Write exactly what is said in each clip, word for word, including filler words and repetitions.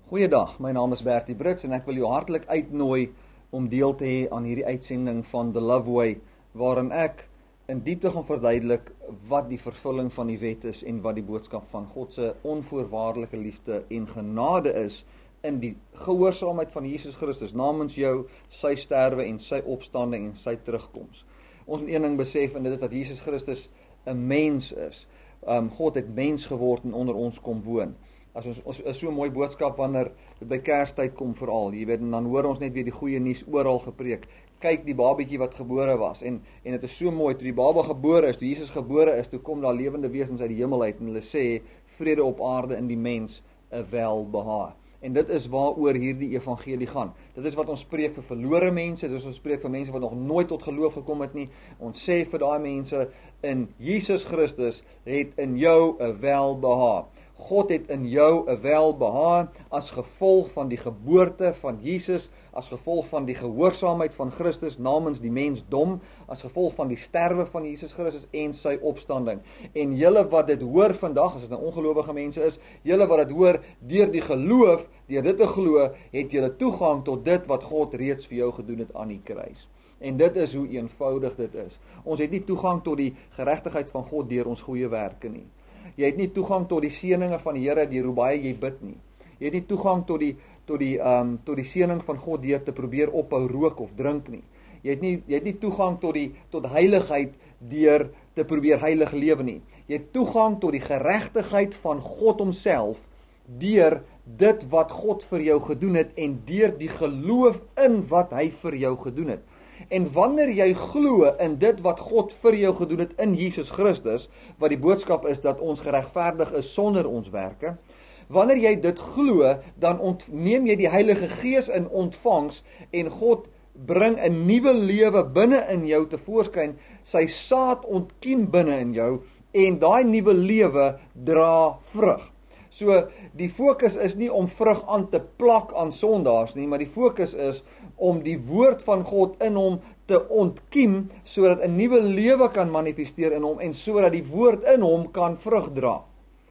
Goeiedag, my naam is Bertie Brits en ek wil jou hartlik uitnooi om deel te hê aan hierdie uitsending van The Love Way, waarin ek in diepte gaan verduidelik wat die vervulling van die wet is en wat die boodskap van God se onvoorwaardelike liefde en genade is in die gehoorsaamheid van Jesus Christus namens jou, sy sterwe en sy opstanding en sy terugkoms. Ons moet een ding besef en dit is dat Jesus Christus 'n mens is. Um, God het mens geword en onder ons kom woon. As ons, ons is so 'n mooi boodskap wanneer dit by Kerstyd kom veral, jy weet, en dan hoor ons net weer die goeie nuus oral gepreek. Kyk die babietjie wat gebore was, en en dit is so mooi, toe die baba gebore is, toe Jesus gebore is, toe kom daar lewende wesens uit die hemel uit, en hulle sê, vrede op aarde in die mens, 'n welbehae. En dit is waaroor hierdie evangelie gaan. Dit is wat ons spreek vir verlore mense, dit is ons spreek vir mense wat nog nooit tot geloof gekom het nie. Ons sê vir daai mense, in Jesus Christus het in jou 'n welbehae. God het in jou 'n welbehae as gevolg van die geboorte van Jesus, as gevolg van die gehoorsaamheid van Christus namens die mensdom, as gevolg van die sterwe van Jesus Christus en sy opstanding. En julle wat dit hoor vandag, as dit nou ongelowige mense is, julle wat dit hoor deur die geloof, deur dit te glo, het julle toegang tot dit wat God reeds vir jou gedoen het aan die kruis. En dit is hoe eenvoudig dit is. Ons het nie toegang tot die geregtigheid van God deur ons goeie werke nie. Jy het nie toegang tot die seëninge van die Here deur hoe baie jy bid nie. Jy het nie toegang tot die tot die um tot die seëning van God deur te probeer ophou rook of drink nie. Jy het nie jy het nie toegang tot die tot heiligheid deur te probeer heilig lewe nie. Jy het toegang tot die geregtigheid van God homself deur dit wat God vir jou gedoen het en deur die geloof in wat hy vir jou gedoen het. En wanneer jy glo in dit wat God vir jou gedoen het in Jesus Christus, wat die boodskap is dat ons geregverdig is sonder ons werke, wanneer jy dit glo, dan ontneem jy die Heilige Gees in ontvangs en God bring 'n nuwe lewe binne in jou tevoorskyn, sy saad ontkiem binne in jou en daai nuwe lewe dra vrug. So die fokus is nie om vrug aan te plak aan sondaars nie, maar die fokus is om die woord van God in hom te ontkiem, sodat 'n nuwe lewe kan manifesteer in hom en sodat die woord in hom kan vrug dra.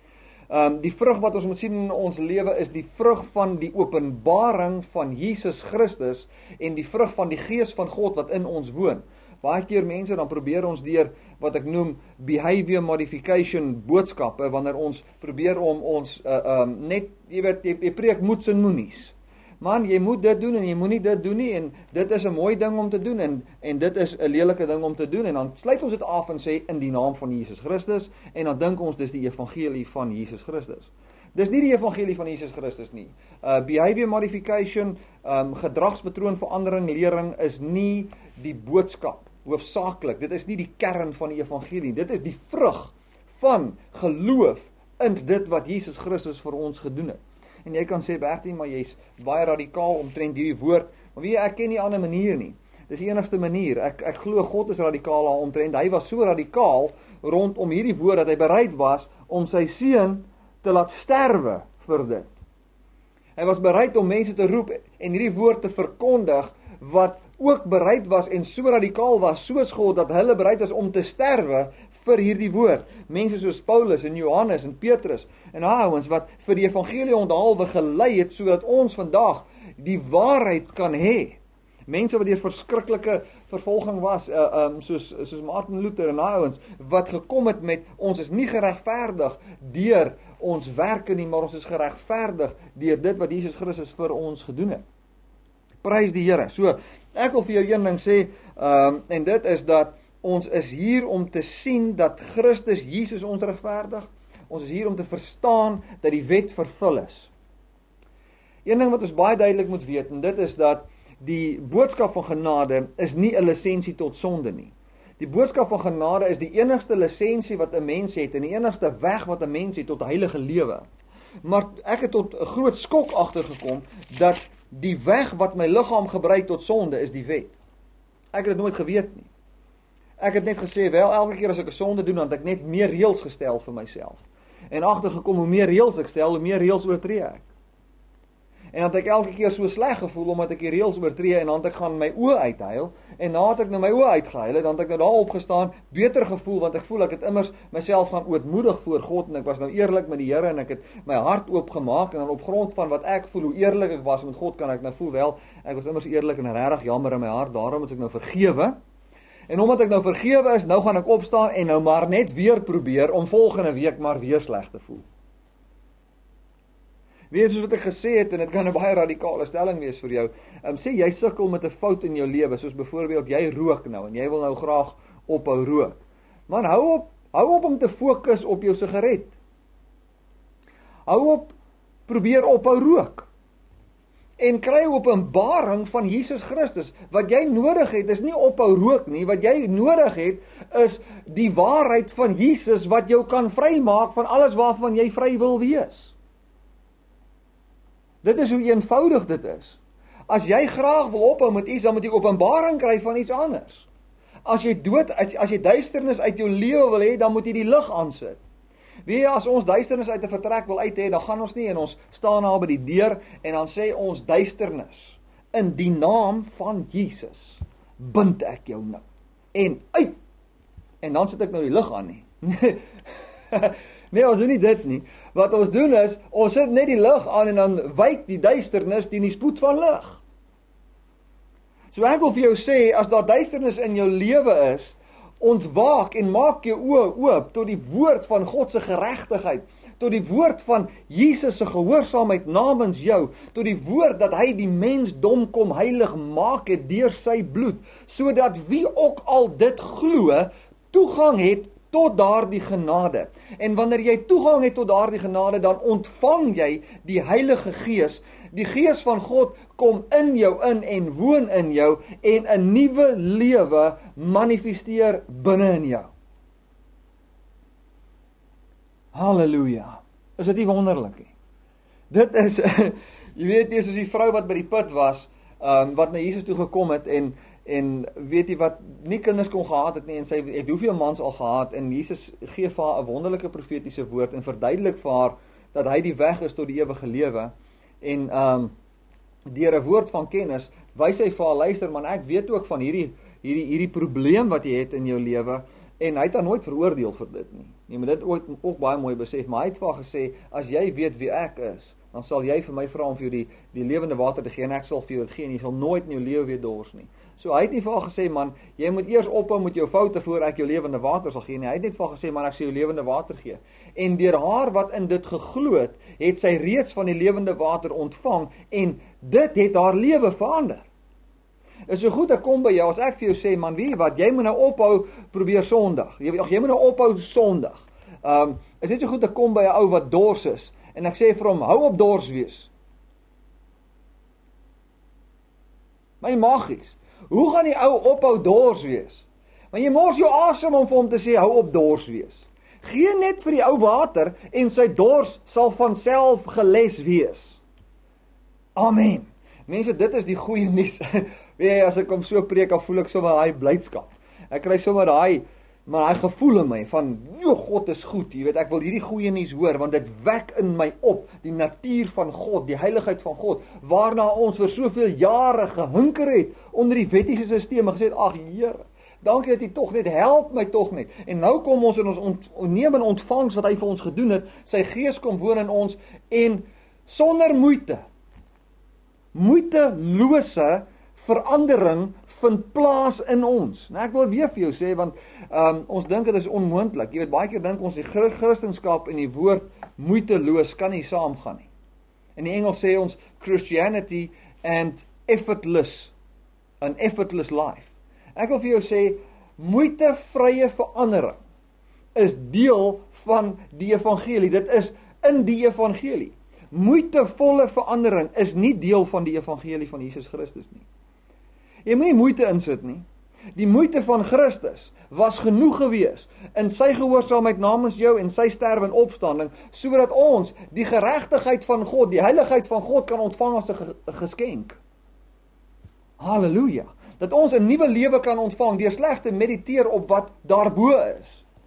Um, die vrug wat ons moet sien in ons lewe is die vrug van die openbaring van Jesus Christus en die vrug van die Gees van God wat in ons woon. Baie keer mense, dan probeer ons deur wat ek noem behavior modification boodskappe, wanneer ons probeer om ons uh, um, net, jy weet, jy, jy preek moets en moenies. Man, jy moet dit doen en jy moet nie dit doen nie, en dit is 'n mooi ding om te doen, en, en dit is 'n lelike ding om te doen, en dan sluit ons dit af en sê, in die naam van Jesus Christus, en dan dink ons, dis die evangelie van Jesus Christus. Dis nie die evangelie van Jesus Christus nie. Uh, behavior modification, um, gedragspatroonverandering, lering, is nie die boodskap, hoofsaaklik. Dit is nie die kern van die evangelie, dit is die vrug van geloof in dit wat Jesus Christus vir ons gedoen het. En jy kan sê, Bertie, maar jy's baie radikaal omtrent hierdie woord, maar wie, ek ken nie ander manier nie. Dis die enigste manier. Ek, ek glo God is radikaal aan omtrent. Hy was so radikaal rondom hierdie woord dat hy bereid was om sy seun te laat sterwe vir dit. Hy was bereid om mense te roep en hierdie woord te verkondig wat ook bereid was en so radikaal was soos God dat hulle bereid was om te sterwe vir hierdie woord. Mense soos Paulus en Johannes en Petrus en ouens wat vir die evangelie onthaalwe gelei het sodat ons vandag die waarheid kan hê. Mense wat deur verskriklike vervolging was, uh, um, soos, soos Martin Luther en ouens, wat gekom het met, ons is nie geregverdig deur ons werke nie, maar ons is geregverdig deur dit wat Jesus Christus vir ons gedoen het. Prys die Here. So, ek wil vir jou een ding sê, um, en dit is dat ons is hier om te sien dat Christus Jesus ons regverdig. Ons is hier om te verstaan dat die wet vervul is. Een ding wat ons baie duidelik moet weet, en dit is dat die boodskap van genade is nie 'n lisensie tot sonde nie. Die boodskap van genade is die enigste lisensie wat 'n mens het en die enigste weg wat 'n mens het tot heilige lewe. Maar ek het tot 'n groot skok agtergekom dat die weg wat my liggaam gebruik tot sonde is die wet. Ek het dit nooit geweet nie. Ek het net gesê, wel, elke keer as ek 'n sonde doen, dan het ek net meer reëls gestel vir myself. En agtergekom, hoe meer reëls ek stel, hoe meer reëls oortree ek. En dat ek elke keer so sleg gevoel, omdat ek die reëls oortree, en dan het ek gaan my oë uithuil, en na het ek nou my oë uitgehuil, dan het ek nou daar opgestaan, beter gevoel, want ek voel ek het immers myself gaan ootmoedig voor God, en ek was nou eerlik met die Here, en ek het my hart oopgemaak, en dan op grond van wat ek voel, hoe eerlik ek was met God, kan ek nou voel, wel, ek was immers eerlik en regtig jammer in my hart, daarom is ek nou vergewe, en omdat ek nou vergewe is, nou gaan ek opstaan, en nou maar net weer probeer, om volgende week maar weer sleg te voel. Weet soos wat ek gesê het, en dit kan 'n baie radikale stelling wees vir jou, um, sê jy sukkel met 'n fout in jou lewe, soos byvoorbeeld jy rook nou, en jy wil nou graag ophou rook. Man, hou op, hou op om te fokus op jou sigaret. Hou op, probeer ophou rook. En kry openbaring van Jesus Christus. Wat jy nodig het, is nie ophou rook nie, wat jy nodig het, is die waarheid van Jesus, wat jou kan vrymaak van alles waarvan jy vry wil wees. Dit is hoe eenvoudig dit is. As jy graag wil ophou met iets, dan moet jy openbaring kry van iets anders. As jy dood, as, as jy duisternis uit jou lewe wil hê, dan moet jy die lig aansit. Weet jy, as ons duisternis uit 'n vertrek wil uit hê, dan gaan ons nie, en ons staan daar by die deur, en dan sê ons duisternis, in die naam van Jesus, bind ek jou nou, en uit, en dan sit ek nou die lig aan nie. Nee, ons doen nie dit nie. Wat ons doen is, ons sit net die lig aan en dan wyk die duisternis teen die spoed van lig. So ek wil vir jou sê, as daar duisternis in jou lewe is, ontwaak en maak jou oë oop tot die woord van God se geregtigheid, tot die woord van Jesus se gehoorsaamheid namens jou, tot die woord dat hy die mensdom kom heilig maak het deur sy bloed, sodat wie ook al dit glo, toegang het tot daardie genade. En wanneer jy toegang het tot daardie genade, dan ontvang jy die Heilige Gees. Die Gees van God kom in jou in en woon in jou, en 'n nuwe lewe manifesteer binne in jou. Halleluja. Is dit nie wonderlik nie? Dit is, jy weet nie, soos die vrou wat by die put was, um, wat na Jesus toe gekom het, en En weet jy wat, nie kinders kon gehad het nie, en sy het hoeveel mans al gehad, en Jesus gee vir haar 'n wonderlike profetiese woord, en verduidelik vir haar, dat hy die weg is tot die ewige lewe, en um, deur 'n woord van kennis, wys hy vir haar, luister man, ek weet ook van hierdie, hierdie, hierdie probleem wat jy het in jou lewe, en hy het haar nooit veroordeel vir dit nie. Jy moet dit ook, ook baie mooi besef, maar hy het vir haar gesê, as jy weet wie ek is, dan sal jy vir my vra om vir jou die, die lewende water te gee, en ek sal vir jou dit gee, en jy sal nooit in jou lewe weer dors nie. So hy het nie vir haar gesê, man, jy moet eers ophou met jou foute voor ek jou lewende water sal gee nie. Hy het net vir haar gesê, man, ek sal jou lewende water gee. En deur haar wat in dit geglo het, het sy reeds van die lewende water ontvang, en dit het haar lewe verander. Is so goed ek kom by jou, as ek vir jou sê, man, weet jy wat, jy moet nou ophou probeer sondig. Jy, jy moet nou ophou sondig. Um, is dit so goed ek kom by 'n ou wat dors is, en ek sê vir hom, hou op dors wees. My magies. Hoe gaan die ou ophou dors wees? Maar jy mors jou asem om vir hom te sê, hou op dors wees. Gee net vir die ou water, en sy dors sal van self geles wees. Amen. Mense, dit is die goeie nuus. Weet jy, as ek kom so preek, dan voel ek sommer daai blydskap. Ek kry sommer daai, maar daai gevoel in my, van, joh, God is goed, jy weet, ek wil hierdie goeie nuus hoor, want dit wek in my op, die natuur van God, die heiligheid van God, waarna ons vir soveel jare gehinker het, onder die wettiese systeem, en gesê het, ag Here, dankie dat jy tog net, help my tog net, en nou kom ons in ons ont, neem in ontvangs wat hy vir ons gedoen het, sy Gees kom woon in ons, en sonder moeite, moeitelose verandering vind plaas in ons. Nou ek wil weer vir jou sê, want um, ons dink dit is onmoontlik. Jy weet, baie keer dink ons die Christendom en die woord moeiteloos kan nie saamgaan nie. In die Engels sê ons Christianity and effortless, an effortless life. Ek wil vir jou sê, moeitevrye verandering is deel van die evangelie. Dit is in die evangelie. Moeitevolle verandering is nie deel van die evangelie van Jesus Christus nie. Jy moet nie moeite insit nie. Die moeite van Christus was genoeg gewees in sy gehoorsaamheid namens jou en sy sterwe en opstanding, sodat ons die geregtigheid van God, die heiligheid van God kan ontvang as 'n geskenk. Halleluja. Dat ons 'n nuwe lewe kan ontvang deur slegs te mediteer op wat daarbo is.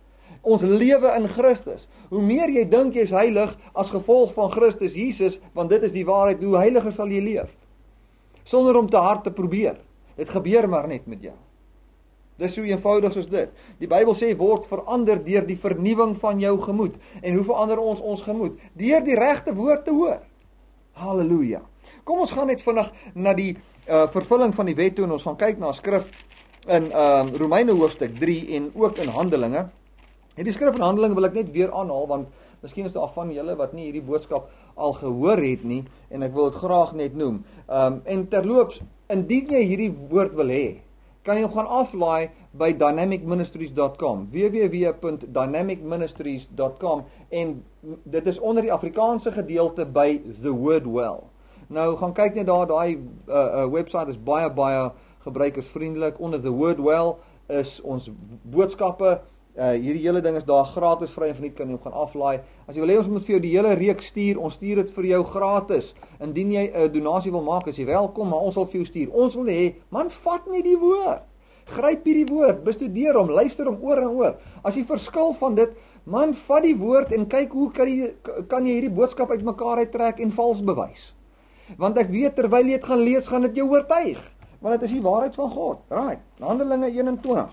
ons lewe in Christus. Hoe meer jy dink jy is heilig as gevolg van Christus Jesus, want dit is die waarheid, hoe heiliger sal jy leef. Sonder om te hard te probeer. Dit gebeur maar net met jou. Dis so eenvoudig soos dit. Die Bybel sê, word verander deur die vernuwing van jou gemoed. En hoe verander ons ons gemoed? Deur die regte woord te hoor. Halleluja. Kom ons gaan net vinnig na die uh, vervulling van die wet toe, en ons gaan kyk na skrif in uh, Romeine hoofstuk drie en ook in Handelinge. En die skrif in Handelinge wil ek net weer aanhaal, want miskien is daar van julle wat nie hierdie boodskap al gehoor het nie, en ek wil dit graag net noem. Um, en terloops, indien jy hierdie woord wil hê, kan jy hom gaan aflaai by dynamic ministries dot com, w w w punt dynamic ministries dot com, en dit is onder die Afrikaanse gedeelte by The Word Well. Nou, gaan kyk net daar, daai uh, uh, website is baie, baie gebruikersvriendelik. Onder The Word Well is ons boodskappe, uh, hierdie hele ding is daar gratis, vry en verniet, kan jy hom gaan aflaai. As jy wil hê, ons moet vir jou die hele reeks stuur, ons stuur dit vir jou gratis. Indien jy 'n donasie wil maak, is jy welkom, maar ons sal vir jou stuur. Ons wil hê, man, vat nie die woord. Gryp hierdie woord, bestudeer hom, luister hom oor en oor. As jy verskil van dit, man, vat die woord en kyk hoe kan jy, kan jy hierdie boodskap uit mekaar uittrek en vals bewys. Want ek weet, terwyl jy dit gaan lees, gaan dit jou oortuig. Want dit is die waarheid van God. Right, Handelinge eenentwintig.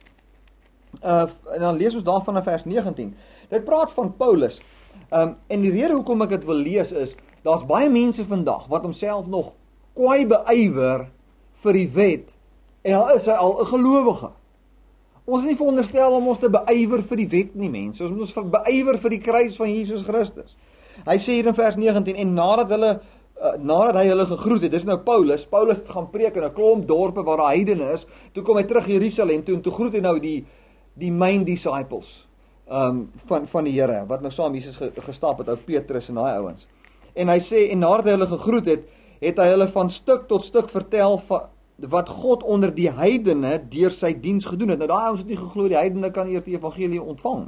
Uh, en dan lees ons daarvan in vers negentien. Dit praat van Paulus. Um, en die rede hoekom ek dit wil lees is, daar's baie mense vandag, wat homself nog kwaai beywer vir die wet, en al is hy al 'n gelowige. Ons is nie veronderstel om ons te beywer vir die wet nie, mense. Ons moet ons beywer vir die kruis van Jesus Christus. Hy sê hier in vers negentien, en nadat hulle Uh, nadat hy hulle gegroet het, dis nou Paulus, Paulus het gaan preek in 'n klomp dorpe waar daar heidene is, toe kom hy terug Jerusalem toe, en toe groet hy nou die, die main disciples um, van, van die Here, wat nou saam Jesus ge, gestap het, ou Petrus en daai ouens. En hy sê, en nadat hy hulle gegroet het, het hy hulle van stuk tot stuk vertel van, wat God onder die heidene deur sy diens gedoen het. Nou daai ouens het nie geglo, die heidene kan eers die evangelie ontvang.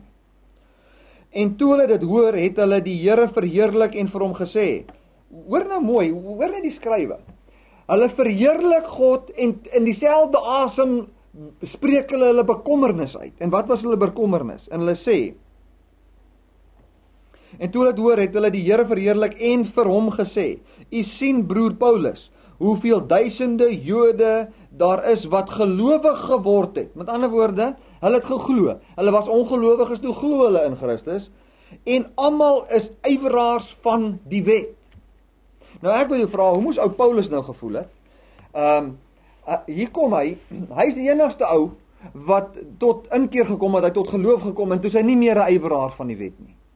En toe hulle dit hoor, het hulle die Here verheerlik en vir hom gesê, hoor nou mooi, hoor nou die skrywe. Hulle verheerlik God en in dieselfde asem spreek hulle hulle bekommernis uit. En wat was hulle bekommernis? En hulle sê, en toe hulle dit hoor, het hulle die Here verheerlik en vir hom gesê, u sien broer Paulus, hoeveel duisende Jode daar is wat gelowig geword het. Met ander woorde, hulle het geglo. Hulle was ongelowiges, toe glo hulle in Christus. En almal is yveraars van die wet. Nou ek wil jou vra, hoe moes ou Paulus nou gevoel het? Um, uh, hier kom hy, hy is die enigste ou, wat tot inkeer gekom het, hy tot geloof gekom, en toe is hy nie meer 'n yveraar van die wet nie.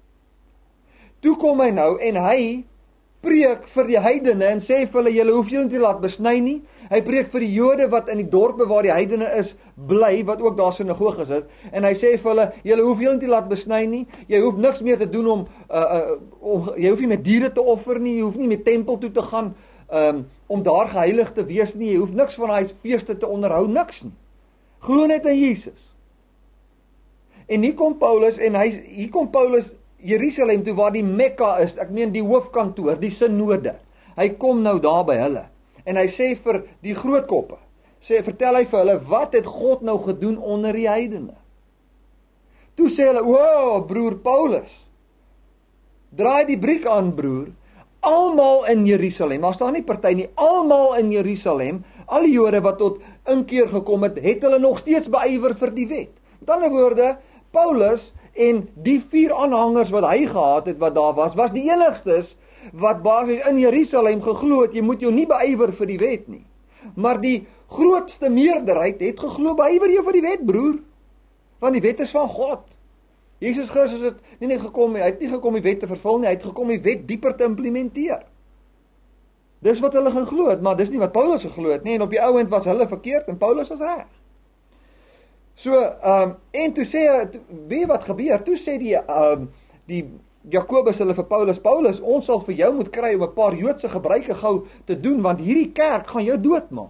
Toe kom hy nou, en hy preek vir die heidene, en sê vir hulle, julle hoef julle nie te laat besny nie. Hy preek vir die Jode, wat in die dorpe waar die heidene is, bly, wat ook daar sinagoges is, en hy sê vir hulle, julle hoef julle nie te laat besny nie, jy hoef niks meer te doen om, uh, uh, om jy hoef nie met diere te offer nie, jy hoef nie met tempel toe te gaan, um, om daar geheilig te wees nie, jy hoef niks van hy feeste te onderhou, niks nie. Glo net in Jesus. En hier kom Paulus, en hy, hier kom Paulus, Jerusalem toe, waar die Mekka is, ek meen die hoofkantoor, die synode. Hy kom nou daar by hulle, en hy sê vir die grootkoppe, sê, vertel hy vir hulle, wat het God nou gedoen onder die heidene? Toe sê hulle, wow, broer Paulus, draai die briek aan, broer, almal in Jerusalem, daar staan nie party nie, almal in Jerusalem, al die Jode wat tot inkeer gekom het, het hulle nog steeds beywer vir die wet. Met ander woorde, Paulus en die vier aanhangers wat hy gehad het, wat daar was, was die enigstes wat basies in Jerusalem geglo het, jy moet jou nie beywer vir die wet nie. Maar die grootste meerderheid het geglo, beywer jou vir die wet, broer. Want die wet is van God. Jesus Christus het nie, nie gekom, hy het nie gekom die wet te vervul nie, hy het gekom die wet dieper te implementeer. Dis wat hulle geglo het, maar dis nie wat Paulus geglo het nie, en op die ou end was hulle verkeerd, en Paulus was reg. So, um, en toe sê, weet wat gebeur, toe sê die, um, die Jakobus hulle vir Paulus, Paulus, ons sal vir jou moet kry om 'n paar Joodse gebruike gou te doen, want hierdie kerk gaan jou doodmaak.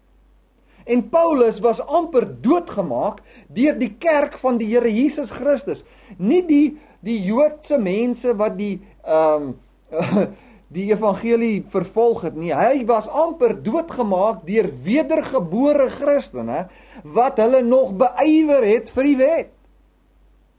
En Paulus was amper doodgemaak deur die kerk van die Here Jesus Christus. Nie die, die Joodse mense wat die, um, die evangelie vervolg het nie. Hy was amper doodgemaak deur wedergebore Christene, wat hulle nog beywer het vir die wet.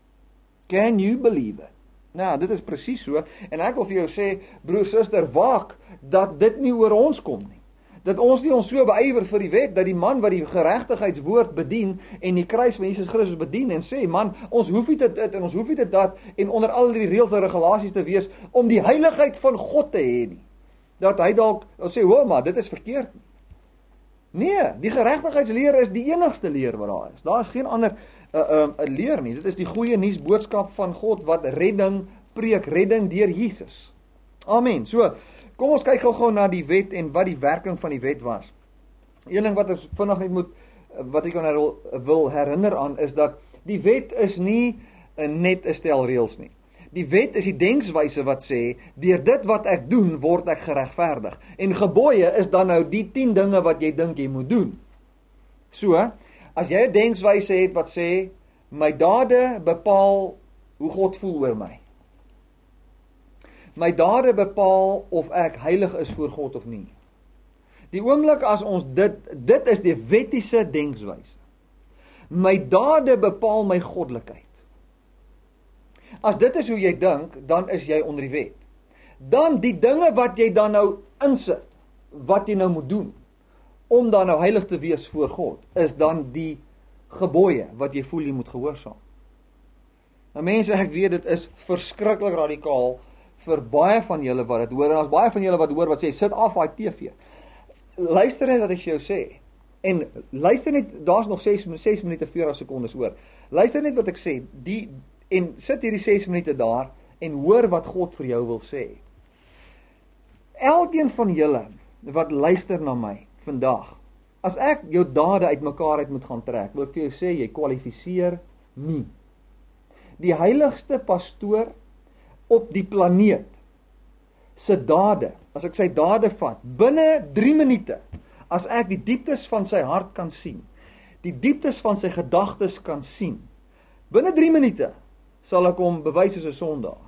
Can you believe it? Nou, dit is presies so, en ek wil vir jou sê, broer, suster, waak, dat dit nie oor ons kom nie. Dat ons nie ons so beywer vir die wet, dat die man wat die geregtigheidswoord bedien, en die kruis van Jesus Christus bedien, en sê, man, ons hoef nie dit, dit en ons hoef nie dit dat, en onder al die reëls en regulasies te wees, om die heiligheid van God te hê nie. Dat hy dalk sê, hoor maar, dit is verkeerd nie. Nee, die geregtigheidsleer is die enigste leer wat daar is. Daar is geen ander uh, uh, leer nie. Dit is die goeie nuus boodskap van God wat redding preek, redding deur Jesus. Amen. So, kom ons kyk gou-gou na die wet en wat die werking van die wet was. Een ding wat ons vinnig net moet, wat ek kan wil herinner aan, is dat die wet is nie net 'n stel reëls nie. Die wet is die denkswyse wat sê, deur dit wat ek doen, word ek geregverdig. En gebooie is dan nou die tien dinge wat jy dink jy moet doen. So, as jy 'n denkswyse het wat sê, my dade bepaal hoe God voel oor my. My dade bepaal of ek heilig is voor God of nie. Die oomblik as ons dit, dit is die wettiese denkswyse. My dade bepaal my goddelikheid. As dit is hoe jy dink, dan is jy onder die wet. Dan die dinge wat jy dan nou insit, wat jy nou moet doen, om dan nou heilig te wees voor God, is dan die gebooie wat jy voel jy moet gehoorsaam. Nou mense, ek weet dit is verskriklik radikaal vir baie van julle wat dit hoor, en as baie van julle wat hoor wat sê, sit af daai T V. Luister net wat ek jou sê, en luister net, daar's nog ses minute veertig sekondes oor. Luister net wat ek sê, die en sit hierdie ses minute daar, en hoor wat God vir jou wil sê. Elkeen van julle, wat luister na my, vandag, as ek jou dade uit mekaar uit moet gaan trek, wil ek vir jou sê, jy kwalifiseer nie. Die heiligste pastoor op die planeet, sy dade, as ek sy dade vat, binne drie minute, as ek die dieptes van sy hart kan sien, die dieptes van sy gedagtes kan sien, binne drie minute, sal ek hom bewys as 'n sondaar.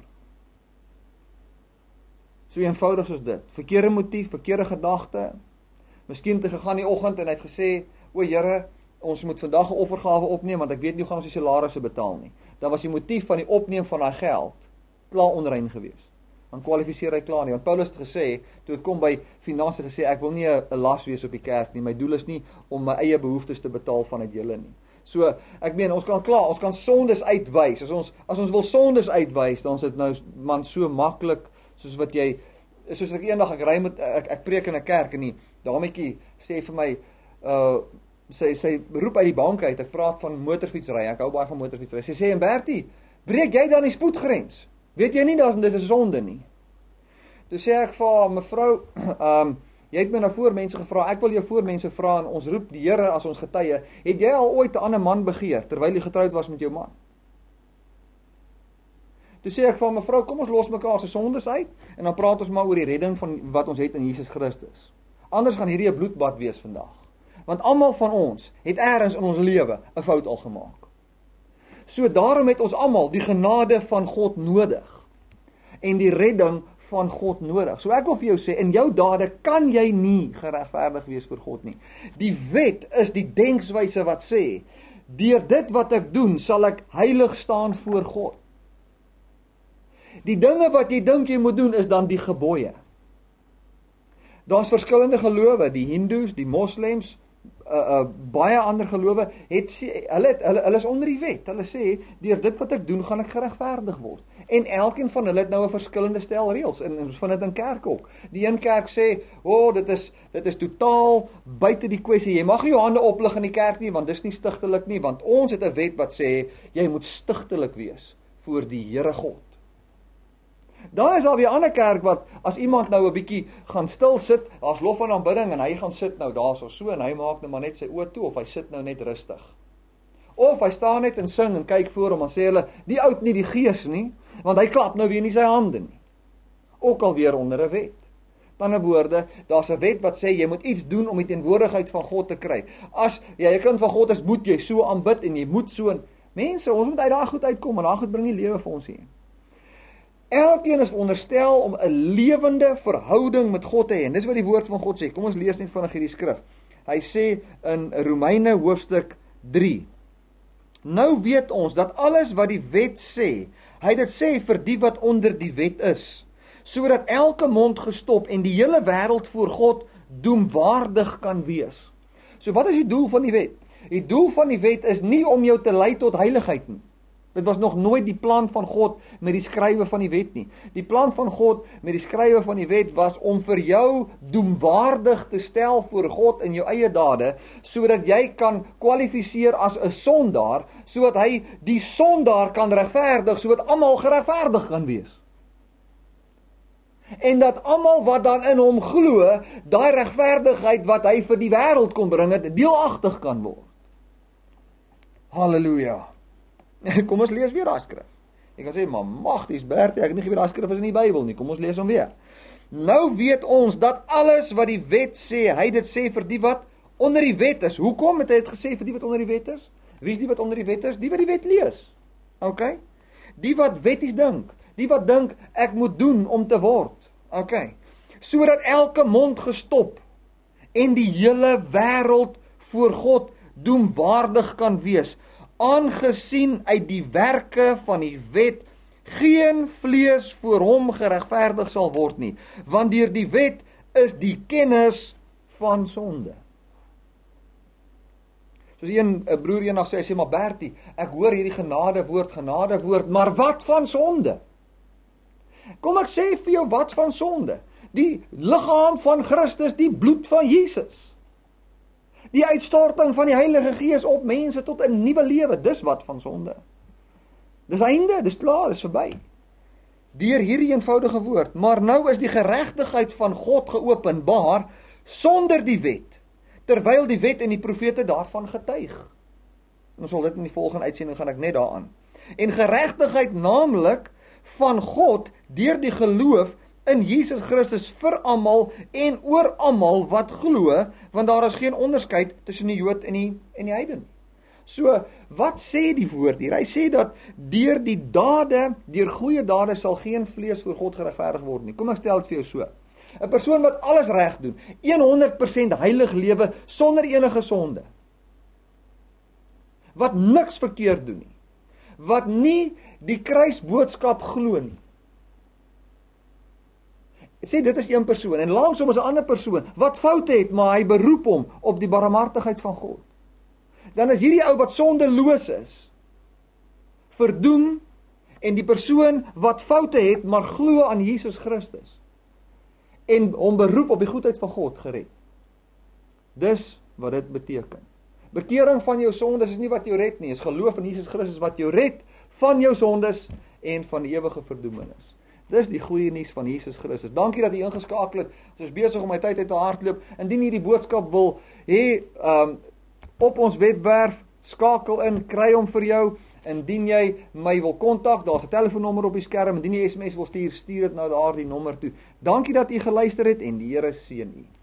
So eenvoudig soos dit. Verkeerde motief, verkeerde gedagte. Miskien te gegaan die oggend en hy het gesê, o Here, ons moet vandag 'n offergawe opneem, want ek weet nie hoe gaan ons die salarisse betaal nie. Dan was die motief van die opneem van daai geld klaar onrein gewees. Dan kwalifiseer hy klaar nie. Want Paulus het gesê, toe het kom by finansie gesê, ek wil nie 'n las wees op die kerk nie. My doel is nie om my eie behoeftes te betaal vanuit julle nie. So, ek meen, ons kan klaar, ons kan sondes uitwys. As ons as ons wil sondes uitwys, dan is dit nou man so maklik soos wat jy soos ek eendag ek ry met ek ek preek in 'n kerk en die dametjie sê vir my uh sy sy roep uit die bank uit. Ek praat van motorfietsry. Ek hou baie van motorfietsry. Sy sê en Bertie, breek jy dan die spoedgrens? Weet jy nie dat dit 'n sonde nie? Toe sê ek vir haar, mevrou, um jy het my nou voor mense gevra, ek wil jou voor mense vra en ons roep die Here as ons getuie, het jy al ooit 'n ander man begeer, terwyl jy getroud was met jou man? Toe sê ek vir mevrou, kom ons los mekaar se sondes uit, en dan praat ons maar oor die redding van wat ons het in Jesus Christus. Anders gaan hierdie 'n bloedbad wees vandag. Want almal van ons het eers in ons lewe 'n fout al gemaak. So daarom het ons almal die genade van God nodig, en die redding van God nodig. So ek wil vir jou sê, in jou dade kan jy nie geregverdig wees voor God nie. Die wet is die denkswyse wat sê, deur dit wat ek doen, sal ek heilig staan voor God. Die dinge wat jy dink jy moet doen, is dan die gebooie. Daar's verskillende gelowe, die Hindoes, die Moslems, uh, uh, baie ander gelowe, het sê, hulle, het, hulle, hulle is onder die wet. Hulle sê, deur dit wat ek doen, gaan ek geregverdig word. En elkeen van hulle het nou 'n verskillende stel reëls, en ons vind dit in kerk ook. Die een kerk sê, o, oh, dit is dit is totaal buite die kwessie. Jy mag nie jou hande oplig in die kerk nie, want dis nie stigtelik nie, want ons het 'n wet wat sê, jy moet stigtelik wees voor die Here God. Dan is daar weer 'n ander kerk wat, as iemand nou 'n bietjie gaan stil sit, daar's lof en aanbidding, en hy gaan sit nou daar so so, en hy maak nou maar net sy oë toe, of hy sit nou net rustig. Of hy staan net en sing en kyk voor hom, en sê hulle, die oud nie die gees nie, want hy klap nou weer nie sy hande nie. Ook al weer onder 'n wet. Met ander woorde, daar's 'n wet wat sê, jy moet iets doen om die teenwoordigheid van God te kry. As jy 'n kind van God is, moet jy so aanbid, en jy moet so, mense, ons moet uit daai goed uitkom, en daai goed bring nie lewe vir ons hier. Elkeen is veronderstel om 'n lewende verhouding met God te hê. En dis wat die woord van God sê. Kom ons lees net vinnig hierdie skrif. Hy sê in Romeine hoofstuk drie, Nou weet ons dat alles wat die wet sê, hy dit sê vir die wat onder die wet is, sodat elke mond gestop en die hele wêreld voor God doemwaardig kan wees. So wat is die doel van die wet? Die doel van die wet is nie om jou te lei tot heiligheid nie. Dit was nog nooit die plan van God met die skrywe van die wet nie. Die plan van God met die skrywe van die wet was om vir jou doemwaardig te stel voor God in jou eie dade, sodat jy kan kwalifiseer as 'n sondaar, sodat hy die sondaar kan regverdig, sodat almal geregverdig kan wees. En dat almal wat dan in hom glo, daai regverdigheid wat hy vir die wêreld kon bring het, deelagtig kan word. Halleluja. Kom ons lees weer daai skrif. Ek kan sê, maar magties Bertie, ek het nie geweet daai skrif is in die Bybel nie. Kom ons lees hom weer. Nou weet ons dat alles wat die wet sê, hy dit sê vir die wat onder die wet is. Hoekom het hy dit gesê vir die wat onder die wet is? Wie is die wat onder die wet is? Die wat die wet lees. OK? Die wat wetties dink. Die wat dink ek moet doen om te word. OK. Sodat elke mond gestop en die hele wêreld voor God doemwaardig kan wees, aangesien uit die werke van die wet geen vlees voor hom geregverdig sal word nie, want deur die wet is die kennis van sonde. Soos een, 'n broer eendag sê, hy sê, maar Bertie, ek hoor hierdie genade woord, genade woord, maar wat van sonde? Kom ek sê vir jou, wat van sonde? Die liggaam van Christus, die bloed van Jesus. Die uitstorting van die Heilige Gees op mense tot 'n nuwe lewe, dis wat van sonde. Dis einde, dis klaar, dis verby. Deur hierdie eenvoudige woord, maar nou is die geregtigheid van God geopenbaar sonder die wet, terwyl die wet en die profete daarvan getuig. Ons sal dit in die volgende uitsending gaan ek net daaraan. En geregtigheid naamlik van God deur die geloof in Jesus Christus vir almal en oor almal wat glo, want daar is geen onderskeid tussen die Jood en die en die heiden. So, wat sê die woord hier? Hy sê dat deur die dade, deur goeie dade sal geen vlees voor God geregverdig word nie. Kom ek stel dit vir jou so. 'n Persoon wat alles reg doen, honderd persent heilig lewe sonder enige sonde. Wat niks verkeerd doen nie. Wat nie die kruisboodskap glo nie. Sê dit is een persoon, en langsom is 'n ander persoon, wat foute het, maar hy beroep hom op die barmhartigheid van God. Dan is hierdie ou wat sondeloos is, verdoem, en die persoon wat foute het, maar glo aan Jesus Christus, en hom beroep op die goedheid van God, gered. Dis wat dit beteken. Bekering van jou sondes is nie wat jou red nie, is geloof in Jesus Christus wat jou red van jou sondes en van die ewige verdoemenis. Dis die goeie nuus van Jesus Christus. Dankie dat jy ingeskakel het. Ons is besig om my tyd uit te hardloop. Indien jy die boodskap wil hê, um, op ons webwerf, skakel in, kry hom vir jou. Indien jy my wil kontak, daar's 'n telefoonnommer op die skerm. Indien jy S M S wil stuur, stuur dit nou daardie nommer toe. Dankie dat jy geluister het en die Here seën u.